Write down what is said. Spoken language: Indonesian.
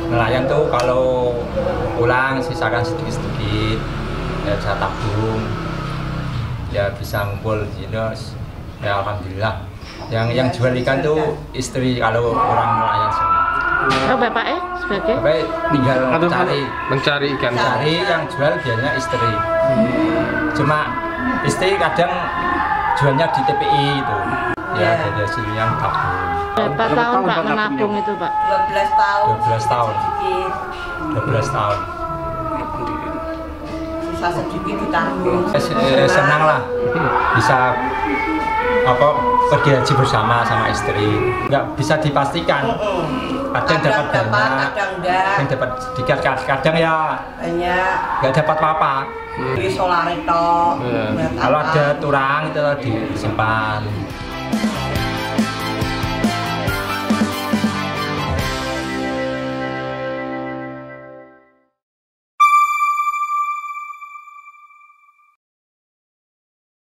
nelayan tuh kalau pulang sisakan sedikit-sedikit, ya bisa tabung, ya bisa ngumpul gitu. Ya alhamdulillah. Yang jual ikan tuh istri kalau orang nelayan semua. Oh, bapaknya sebagai? Bapak tinggal mencari ikan. Cari yang jual biasanya istri. Cuma istri kadang jualnya di TPI itu. Ya, jadi hasilnya tabung. Berapa tahun Pak menabung itu Pak? 12 tahun. 12 tahun. 12 tahun. Susah sedikit ditanggung. Senang lah bisa pergi haji bersama sama istri. Nggak bisa dipastikan. Kadang dapat banyak, kadang dapat sedikit, kadang ya banyak. nggak dapat apa-apa. Di solar itu. Kalau ada turang itu disimpan.